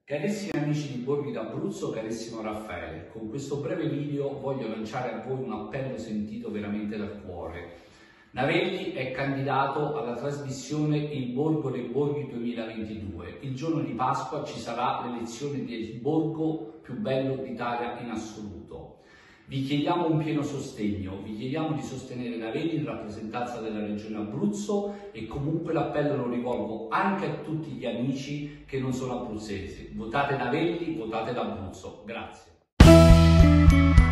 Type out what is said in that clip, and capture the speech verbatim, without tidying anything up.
Carissimi amici di Borghi d'Abruzzo, carissimo Raffaele, con questo breve video voglio lanciare a voi un appello sentito veramente dal cuore. Navelli è candidato alla trasmissione Il Borgo dei Borghi duemilaventidue. Il giorno di Pasqua ci sarà l'elezione del borgo più bello d'Italia in assoluto. Vi chiediamo un pieno sostegno, vi chiediamo di sostenere Navelli in rappresentanza della Regione Abruzzo e comunque l'appello lo rivolgo anche a tutti gli amici che non sono abruzzesi. Votate Navelli, votate l'Abruzzo. Grazie.